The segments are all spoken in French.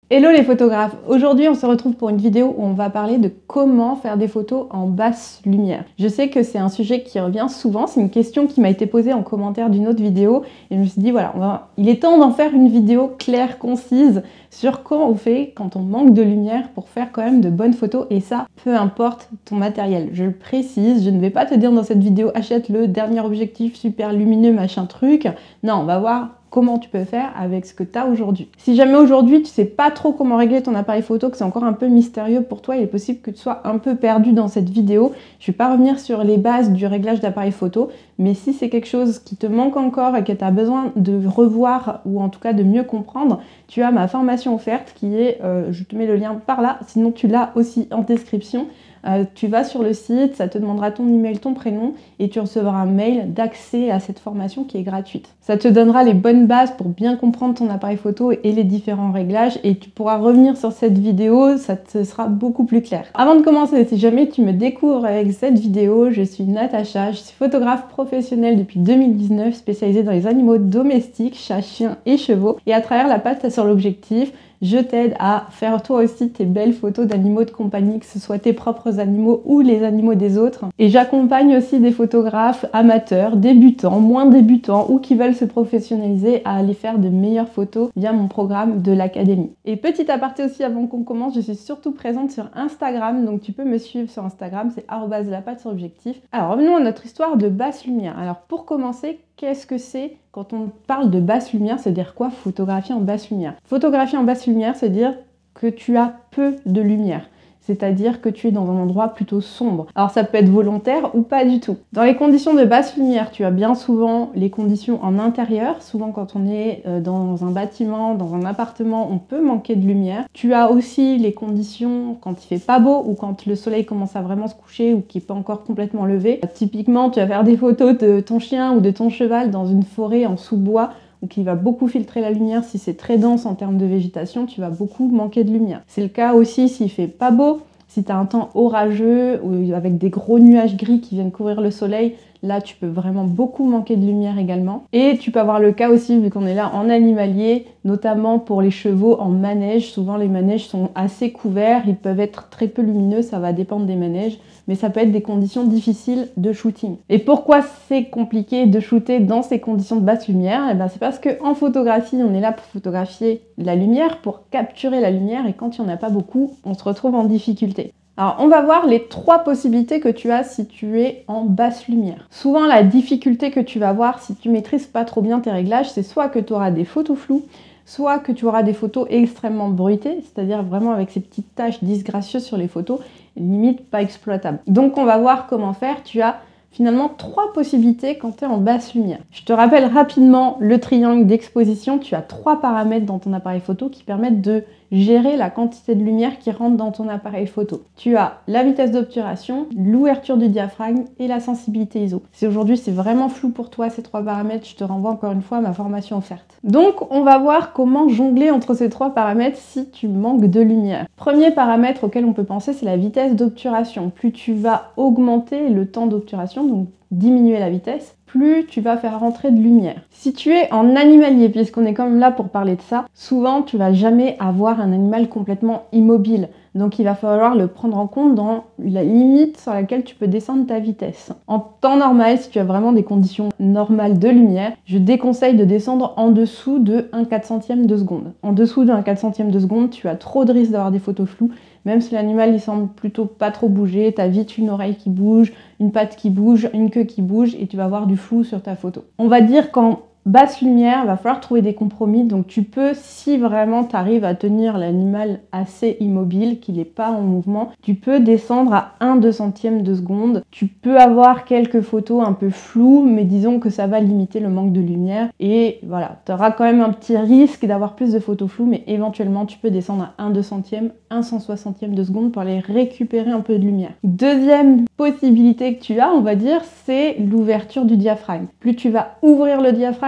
Hello les photographes! Aujourd'hui on se retrouve pour une vidéo où on va parler de comment faire des photos en basse lumière. Je sais que c'est un sujet qui revient souvent, c'est une question qui m'a été posée en commentaire d'une autre vidéo et je me suis dit voilà, il est temps d'en faire une vidéo claire, concise sur comment on fait quand on manque de lumière pour faire quand même de bonnes photos et ça, peu importe ton matériel. Je le précise, je ne vais pas te dire dans cette vidéo achète le dernier objectif super lumineux machin truc. Non, on va voir comment tu peux faire avec ce que tu as aujourd'hui. Si jamais aujourd'hui tu sais pas trop comment régler ton appareil photo, que c'est encore un peu mystérieux pour toi, il est possible que tu sois un peu perdu dans cette vidéo. Je vais pas revenir sur les bases du réglage d'appareil photo, mais si c'est quelque chose qui te manque encore et que tu as besoin de revoir ou en tout cas de mieux comprendre, tu as ma formation offerte qui est, je te mets le lien par là, sinon tu l'as aussi en description. Tu vas sur le site, ça te demandera ton email, ton prénom et tu recevras un mail d'accès à cette formation qui est gratuite. Ça te donnera les bonnes bases pour bien comprendre ton appareil photo et les différents réglages et tu pourras revenir sur cette vidéo, ça te sera beaucoup plus clair. Avant de commencer, si jamais tu me découvres avec cette vidéo, je suis Natacha, je suis photographe professionnelle depuis 2019 spécialisée dans les animaux domestiques, chats, chiens et chevaux et à travers la page sur l'objectif, je t'aide à faire toi aussi tes belles photos d'animaux de compagnie, que ce soit tes propres animaux ou les animaux des autres. Et j'accompagne aussi des photographes amateurs, débutants, moins débutants ou qui veulent se professionnaliser à aller faire de meilleures photos via mon programme de l'académie. Et petit aparté aussi avant qu'on commence, je suis surtout présente sur Instagram, donc tu peux me suivre sur Instagram, c'est @lapatsurobjectif. Alors revenons à notre histoire de basse lumière. Alors pour commencer, qu'est-ce que c'est quand on parle de basse lumière? C'est-à-dire quoi photographier en basse lumière? Photographier en basse lumière, c'est-à-dire que tu as peu de lumière. C'est-à-dire que tu es dans un endroit plutôt sombre. Alors ça peut être volontaire ou pas du tout. Dans les conditions de basse lumière, tu as bien souvent les conditions en intérieur. Souvent quand on est dans un bâtiment, dans un appartement, on peut manquer de lumière. Tu as aussi les conditions quand il fait pas beau ou quand le soleil commence à vraiment se coucher ou qui n'est pas encore complètement levé. Typiquement, tu vas faire des photos de ton chien ou de ton cheval dans une forêt en sous-bois ou qui va beaucoup filtrer la lumière. Si c'est très dense en termes de végétation, tu vas beaucoup manquer de lumière. C'est le cas aussi s'il fait pas beau, si tu as un temps orageux ou avec des gros nuages gris qui viennent couvrir le soleil, là tu peux vraiment beaucoup manquer de lumière également. Et tu peux avoir le cas aussi, vu qu'on est là en animalier, notamment pour les chevaux en manège. Souvent les manèges sont assez couverts, ils peuvent être très peu lumineux, ça va dépendre des manèges, mais ça peut être des conditions difficiles de shooting. Et pourquoi c'est compliqué de shooter dans ces conditions de basse lumière? Eh ben, c'est parce qu'en photographie, on est là pour photographier la lumière, pour capturer la lumière, et quand il n'y en a pas beaucoup, on se retrouve en difficulté. Alors, on va voir les 3 possibilités que tu as si tu es en basse lumière. Souvent, la difficulté que tu vas avoir si tu maîtrises pas trop bien tes réglages, c'est soit que tu auras des photos floues, soit que tu auras des photos extrêmement bruitées, c'est-à-dire vraiment avec ces petites taches disgracieuses sur les photos, limite pas exploitables. Donc, on va voir comment faire. Tu as finalement 3 possibilités quand tu es en basse lumière. Je te rappelle rapidement le triangle d'exposition. Tu as 3 paramètres dans ton appareil photo qui permettent de gérer la quantité de lumière qui rentre dans ton appareil photo. Tu as la vitesse d'obturation, l'ouverture du diaphragme et la sensibilité ISO. Si aujourd'hui c'est vraiment flou pour toi ces 3 paramètres, je te renvoie encore une fois à ma formation offerte. Donc on va voir comment jongler entre ces 3 paramètres si tu manques de lumière. Premier paramètre auquel on peut penser, c'est la vitesse d'obturation. Plus tu vas augmenter le temps d'obturation, donc diminuer la vitesse, plus tu vas faire rentrer de lumière. Si tu es en animalier, puisqu'on est quand même là pour parler de ça, souvent tu vas jamais avoir un animal complètement immobile. Donc il va falloir le prendre en compte dans la limite sur laquelle tu peux descendre ta vitesse. En temps normal, si tu as vraiment des conditions normales de lumière, je déconseille de descendre en dessous de 1/400e de seconde. En dessous de 1/400e de seconde, tu as trop de risques d'avoir des photos floues. Même si l'animal il semble plutôt pas trop bouger, tu as vite une oreille qui bouge, une patte qui bouge, une queue qui bouge et tu vas avoir du flou sur ta photo. On va dire qu'en basse lumière, il va falloir trouver des compromis. Donc tu peux, si vraiment tu arrives à tenir l'animal assez immobile, qu'il n'est pas en mouvement, tu peux descendre à 1/200e de seconde. Tu peux avoir quelques photos un peu floues, mais disons que ça va limiter le manque de lumière. Et voilà, tu auras quand même un petit risque d'avoir plus de photos floues, mais éventuellement tu peux descendre à 1/200e, 1/160e de seconde pour aller récupérer un peu de lumière. Deuxième possibilité que tu as, on va dire, c'est l'ouverture du diaphragme. Plus tu vas ouvrir le diaphragme,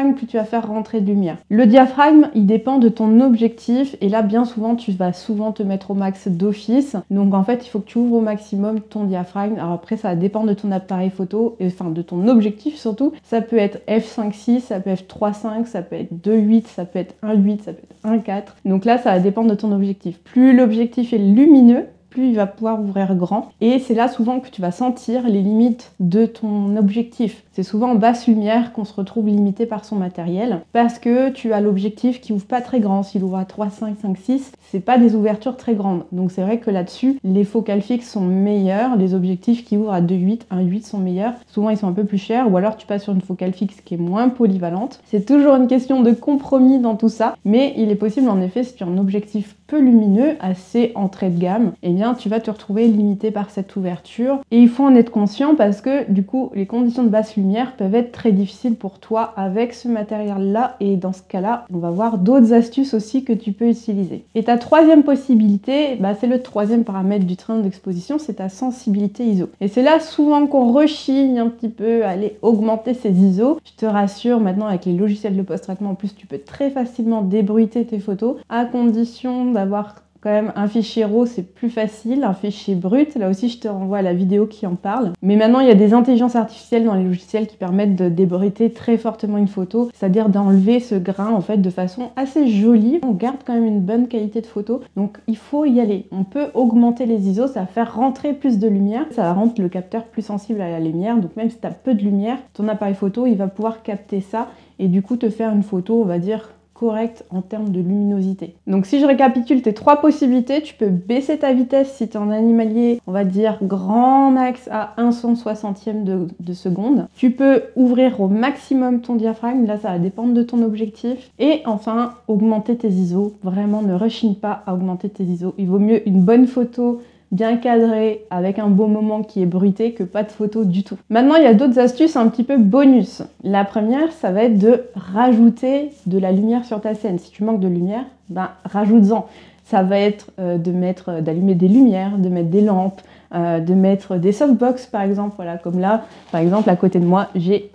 diaphragme, plus tu vas faire rentrer de lumière. Le diaphragme, il dépend de ton objectif et là, bien souvent, tu vas souvent te mettre au max d'office. Donc en fait, il faut que tu ouvres au maximum ton diaphragme. Alors après, ça dépend de ton appareil photo, et enfin de ton objectif surtout. Ça peut être f5.6, ça peut être 3.5, ça peut être 2.8, ça peut être 1.8, ça peut être 1.4. Donc là, ça va dépendre de ton objectif. Plus l'objectif est lumineux, plus il va pouvoir ouvrir grand. Et c'est là souvent que tu vas sentir les limites de ton objectif. C'est souvent en basse lumière qu'on se retrouve limité par son matériel parce que tu as l'objectif qui ouvre pas très grand. S'il ouvre à 3.5, 5.6, c'est pas des ouvertures très grandes. Donc c'est vrai que là-dessus, les focales fixes sont meilleures. Les objectifs qui ouvrent à 2.8, 1.8 sont meilleurs. Souvent, ils sont un peu plus chers ou alors tu passes sur une focale fixe qui est moins polyvalente. C'est toujours une question de compromis dans tout ça, mais il est possible en effet, si tu as un objectif peu lumineux, assez entrée de gamme, eh bien tu vas te retrouver limité par cette ouverture. Et il faut en être conscient parce que du coup, les conditions de basse lumière peuvent être très difficiles pour toi avec ce matériel-là. Et dans ce cas-là, on va voir d'autres astuces aussi que tu peux utiliser. Et ta troisième possibilité, c'est le troisième paramètre du train d'exposition, c'est ta sensibilité ISO. Et c'est là souvent qu'on rechigne un petit peu à aller augmenter ses ISO. Je te rassure, maintenant avec les logiciels de post-traitement, en plus tu peux très facilement débruiter tes photos à condition d'avoir quand même un fichier RAW, c'est plus facile, un fichier brut, là aussi je te renvoie à la vidéo qui en parle. Mais maintenant il y a des intelligences artificielles dans les logiciels qui permettent de débruiter très fortement une photo, c'est-à-dire d'enlever ce grain en fait de façon assez jolie. On garde quand même une bonne qualité de photo, donc il faut y aller. On peut augmenter les ISO, ça va faire rentrer plus de lumière, ça va rendre le capteur plus sensible à la lumière, donc même si tu as peu de lumière, ton appareil photo il va pouvoir capter ça et du coup te faire une photo, on va dire, correct en termes de luminosité. Donc si je récapitule tes trois possibilités, tu peux baisser ta vitesse si tu es en animalier, on va dire grand max à 1/160e de seconde. Tu peux ouvrir au maximum ton diaphragme, là ça va dépendre de ton objectif. Et enfin, augmenter tes ISO. Vraiment, ne rechigne pas à augmenter tes ISO. Il vaut mieux une bonne photo bien cadré, avec un beau moment qui est bruité, que pas de photo du tout. Maintenant, il y a d'autres astuces un petit peu bonus. La première, ça va être de rajouter de la lumière sur ta scène. Si tu manques de lumière, rajoute-en. Ça va être d'allumer des lumières, de mettre des lampes, de mettre des softbox par exemple. Voilà, comme là, par exemple, à côté de moi, j'ai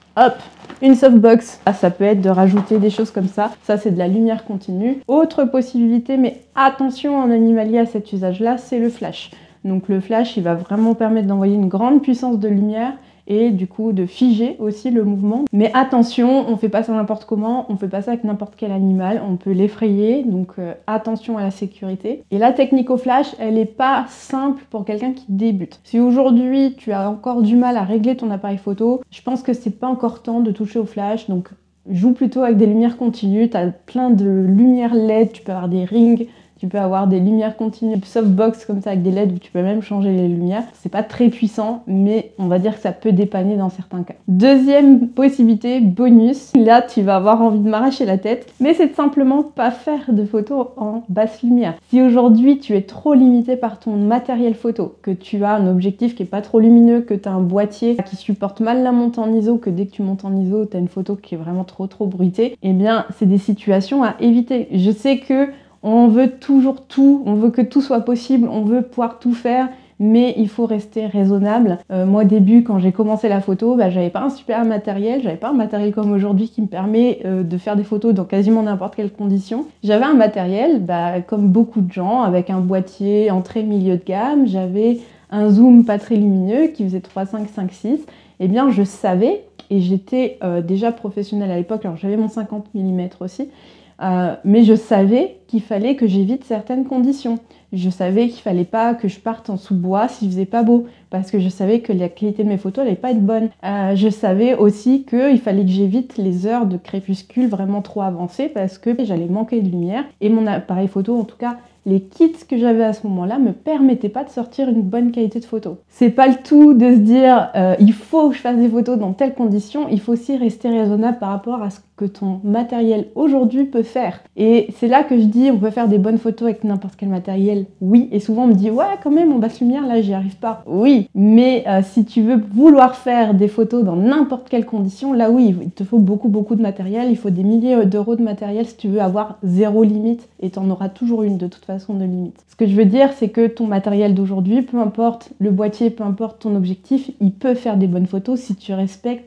une softbox. Ça peut être de rajouter des choses comme ça. Ça, c'est de la lumière continue. Autre possibilité, mais attention en animalier à cet usage-là, c'est le flash. Donc le flash, il va vraiment permettre d'envoyer une grande puissance de lumière et du coup de figer aussi le mouvement. Mais attention, on ne fait pas ça n'importe comment, on ne fait pas ça avec n'importe quel animal, on peut l'effrayer, donc attention à la sécurité. Et la technique au flash, elle n'est pas simple pour quelqu'un qui débute. Si aujourd'hui tu as encore du mal à régler ton appareil photo, je pense que c'est pas encore temps de toucher au flash, donc joue plutôt avec des lumières continues, tu as plein de lumières LED, tu peux avoir des rings, tu peux avoir des lumières continues, softbox comme ça avec des LED où tu peux même changer les lumières. C'est pas très puissant, mais on va dire que ça peut dépanner dans certains cas. Deuxième possibilité, bonus. Là, tu vas avoir envie de m'arracher la tête, mais c'est de simplement pas faire de photos en basse lumière. Si aujourd'hui tu es trop limité par ton matériel photo, que tu as un objectif qui est pas trop lumineux, que tu as un boîtier qui supporte mal la montée en ISO, que dès que tu montes en ISO, tu as une photo qui est vraiment trop bruitée, eh bien, c'est des situations à éviter. Je sais que on veut toujours tout, on veut que tout soit possible, on veut pouvoir tout faire, mais il faut rester raisonnable. Moi au début, quand j'ai commencé la photo, j'avais pas un super matériel, j'avais pas un matériel comme aujourd'hui qui me permet de faire des photos dans quasiment n'importe quelle condition. J'avais un matériel, comme beaucoup de gens, avec un boîtier entrée milieu de gamme, j'avais un zoom pas très lumineux qui faisait 3.5, 5.6. Eh bien je savais, et j'étais déjà professionnelle à l'époque, alors j'avais mon 50 mm aussi, mais je savais qu'il fallait que j'évite certaines conditions. Je savais qu'il fallait pas que je parte en sous-bois s'il faisait pas beau, parce que je savais que la qualité de mes photos n'allait pas être bonne. Je savais aussi qu'il fallait que j'évite les heures de crépuscule vraiment trop avancées, parce que j'allais manquer de lumière, et mon appareil photo, en tout cas, les kits que j'avais à ce moment-là me permettaient pas de sortir une bonne qualité de photo. C'est pas le tout de se dire il faut que je fasse des photos dans telles conditions, il faut aussi rester raisonnable par rapport à ce que ton matériel aujourd'hui peut faire. Et c'est là que je dis on peut faire des bonnes photos avec n'importe quel matériel, oui, et souvent on me dit ouais quand même en basse lumière là j'y arrive pas. Oui, mais si tu veux vouloir faire des photos dans n'importe quelle condition, là oui, il te faut beaucoup de matériel, il faut des milliers d'euros de matériel si tu veux avoir zéro limite, et tu en auras toujours une de toute façon de limite. Ce que je veux dire, c'est que ton matériel d'aujourd'hui, peu importe le boîtier, peu importe ton objectif, il peut faire des bonnes photos si tu respectes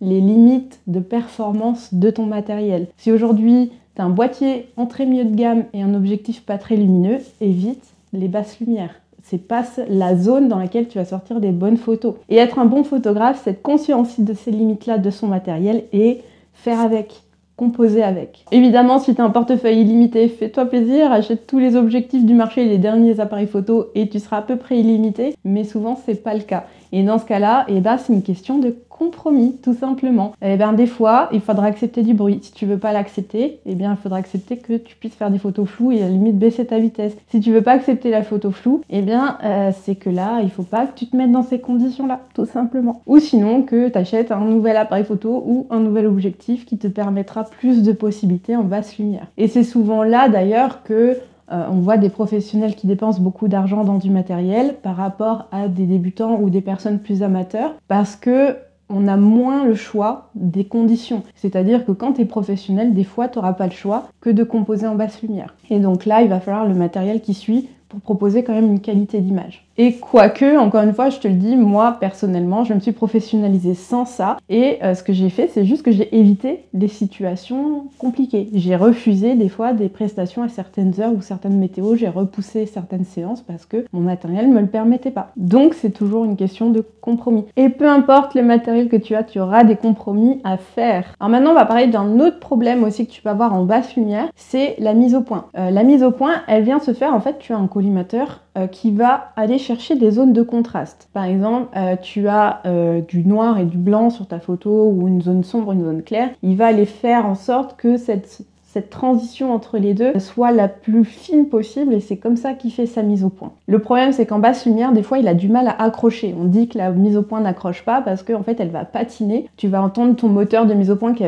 les limites de performance de ton matériel. Si aujourd'hui, tu as un boîtier entrée milieu de gamme et un objectif pas très lumineux, évite les basses lumières. C'est pas la zone dans laquelle tu vas sortir des bonnes photos. Et être un bon photographe, c'est être conscient aussi de ces limites-là de son matériel et faire avec, composer avec. Évidemment, si tu as un portefeuille illimité, fais-toi plaisir, achète tous les objectifs du marché, les derniers appareils photo et tu seras à peu près illimité, mais souvent c'est pas le cas. Et dans ce cas-là, c'est une question de compromis, tout simplement. Des fois, il faudra accepter du bruit. Si tu veux pas l'accepter, il faudra accepter que tu puisses faire des photos floues et à la limite baisser ta vitesse. Si tu veux pas accepter la photo floue, c'est que là, il faut pas que tu te mettes dans ces conditions-là, tout simplement. Ou sinon, que tu achètes un nouvel appareil photo ou un nouvel objectif qui te permettra plus de possibilités en basse lumière. Et c'est souvent là, d'ailleurs, que on voit des professionnels qui dépensent beaucoup d'argent dans du matériel par rapport à des débutants ou des personnes plus amateurs parce que on a moins le choix des conditions. C'est-à-dire que quand tu es professionnel, des fois, tu n'auras pas le choix que de composer en basse lumière. Et donc là, il va falloir le matériel qui suit pour proposer quand même une qualité d'image. Et quoique, encore une fois, je te le dis, moi, personnellement, je me suis professionnalisée sans ça. Et ce que j'ai fait, c'est juste que j'ai évité des situations compliquées. J'ai refusé des fois des prestations à certaines heures ou certaines météos. J'ai repoussé certaines séances parce que mon matériel ne me le permettait pas. Donc, c'est toujours une question de compromis. Et peu importe le matériel que tu as, tu auras des compromis à faire. Alors maintenant, on va parler d'un autre problème aussi que tu peux avoir en basse lumière, c'est la mise au point. La mise au point, elle vient se faire, en fait, tu as un collimateur qui va aller chercher des zones de contraste. Par exemple, tu as du noir et du blanc sur ta photo ou une zone sombre, une zone claire. Il va aller faire en sorte que cette transition entre les deux soit la plus fine possible et c'est comme ça qu'il fait sa mise au point. Le problème, c'est qu'en basse lumière, des fois, il a du mal à accrocher. On dit que la mise au point n'accroche pas parce qu'en fait, elle va patiner. Tu vas entendre ton moteur de mise au point qui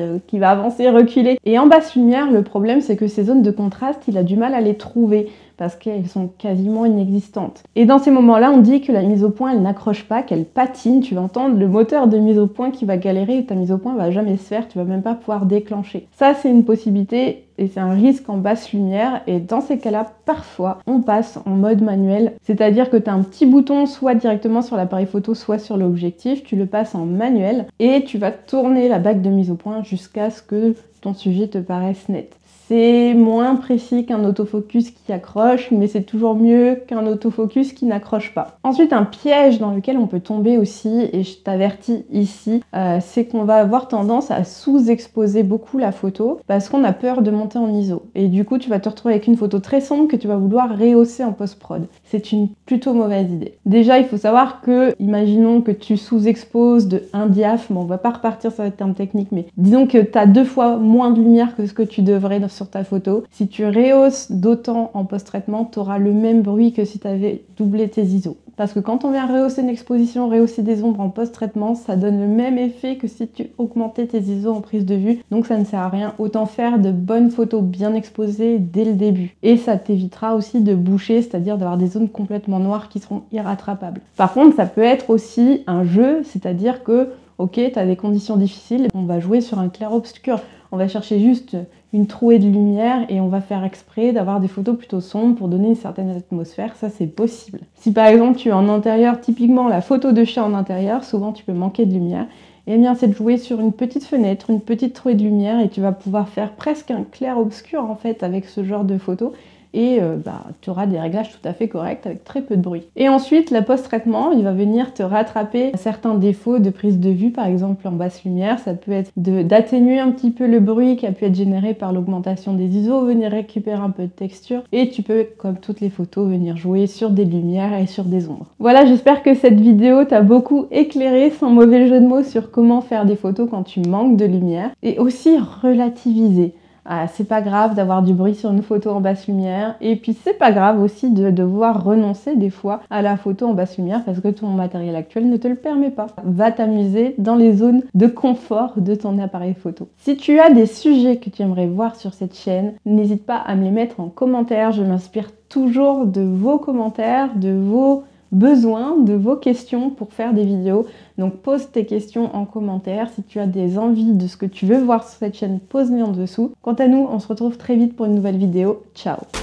va avancer, reculer. Et en basse lumière, le problème, c'est que ces zones de contraste, il a du mal à les trouver parce qu'elles sont quasiment inexistantes. Et dans ces moments-là, on dit que la mise au point, elle n'accroche pas, qu'elle patine. Tu vas entendre le moteur de mise au point qui va galérer et ta mise au point va jamais se faire, tu vas même pas pouvoir déclencher. Ça, c'est une possibilité et c'est un risque en basse lumière. Et dans ces cas-là, parfois, on passe en mode manuel. C'est-à-dire que tu as un petit bouton soit directement sur l'appareil photo, soit sur l'objectif. Tu le passes en manuel et tu vas tourner la bague de mise au point jusqu'à ce que ton sujet te paraisse net. C'est moins précis qu'un autofocus qui accroche, mais c'est toujours mieux qu'un autofocus qui n'accroche pas. Ensuite, un piège dans lequel on peut tomber aussi, et je t'avertis ici, c'est qu'on va avoir tendance à sous-exposer beaucoup la photo parce qu'on a peur de monter en ISO. Et du coup, tu vas te retrouver avec une photo très sombre que tu vas vouloir rehausser en post-prod. C'est une plutôt mauvaise idée. Déjà, il faut savoir que, imaginons que tu sous-exposes de 1 diaph, bon, on va pas repartir sur les termes techniques, mais disons que tu as 2 fois moins de lumière que ce que tu devrais sur ta photo. Si tu rehausses d'autant en post-traitement, tu auras le même bruit que si tu avais doublé tes ISO. Parce que quand on vient rehausser une exposition, rehausser des ombres en post-traitement, ça donne le même effet que si tu augmentais tes ISO en prise de vue. Donc ça ne sert à rien. Autant faire de bonnes photos bien exposées dès le début. Et ça t'évitera aussi de boucher, c'est-à-dire d'avoir des zones complètement noires qui seront irrattrapables. Par contre, ça peut être aussi un jeu, c'est-à-dire que, ok, tu as des conditions difficiles, on va jouer sur un clair-obscur. On va chercher juste une trouée de lumière et on va faire exprès d'avoir des photos plutôt sombres pour donner une certaine atmosphère, ça c'est possible. Si par exemple tu es en intérieur, typiquement la photo de chat en intérieur, souvent tu peux manquer de lumière, et bien c'est de jouer sur une petite fenêtre, une petite trouée de lumière et tu vas pouvoir faire presque un clair-obscur en fait avec ce genre de photo. Et tu auras des réglages tout à fait corrects avec très peu de bruit. Et ensuite, la post-traitement, il va venir te rattraper certains défauts de prise de vue, par exemple en basse lumière. Ça peut être d'atténuer un petit peu le bruit qui a pu être généré par l'augmentation des ISO, venir récupérer un peu de texture. Et tu peux, comme toutes les photos, venir jouer sur des lumières et sur des ombres. Voilà, j'espère que cette vidéo t'a beaucoup éclairé, sans mauvais jeu de mots, sur comment faire des photos quand tu manques de lumière. Et aussi relativiser. Ah, c'est pas grave d'avoir du bruit sur une photo en basse lumière et puis c'est pas grave aussi de devoir renoncer des fois à la photo en basse lumière parce que ton matériel actuel ne te le permet pas. Va t'amuser dans les zones de confort de ton appareil photo. Si tu as des sujets que tu aimerais voir sur cette chaîne, n'hésite pas à me les mettre en commentaire. Je m'inspire toujours de vos commentaires, de vos besoin de vos questions pour faire des vidéos. Donc pose tes questions en commentaire. Si tu as des envies de ce que tu veux voir sur cette chaîne, pose-les en dessous. Quant à nous, on se retrouve très vite pour une nouvelle vidéo. Ciao!